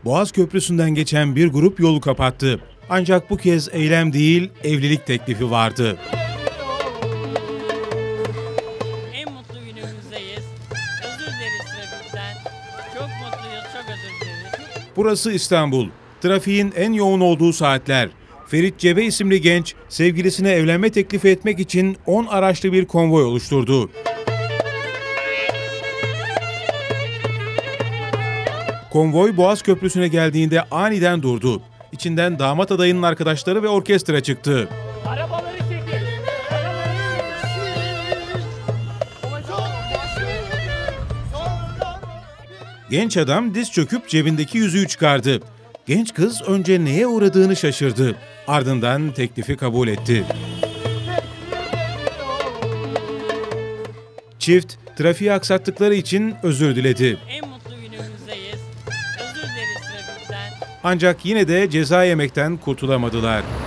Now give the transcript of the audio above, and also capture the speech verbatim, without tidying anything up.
Boğaz Köprüsü'nden geçen bir grup yolu kapattı. Ancak bu kez eylem değil, evlilik teklifi vardı. En mutlu günümüzdeyiz. Özür dileriz trafikten. Çok mutluyuz, çok özür dileriz. Burası İstanbul. Trafiğin en yoğun olduğu saatler. Ferit Cebe isimli genç, sevgilisine evlenme teklifi etmek için on araçlı bir konvoy oluşturdu. Konvoy Boğaz Köprüsü'ne geldiğinde aniden durdu. İçinden damat adayının arkadaşları ve orkestra çıktı. Arabaları çekin. Genç adam diz çöküp cebindeki yüzüğü çıkardı. Genç kız önce neye uğradığını şaşırdı. Ardından teklifi kabul etti. Çift, trafiği aksattıkları için özür diledi. En mutlu günümüzdeyiz. Özür dileriz trafikten. Ancak yine de ceza yemekten kurtulamadılar.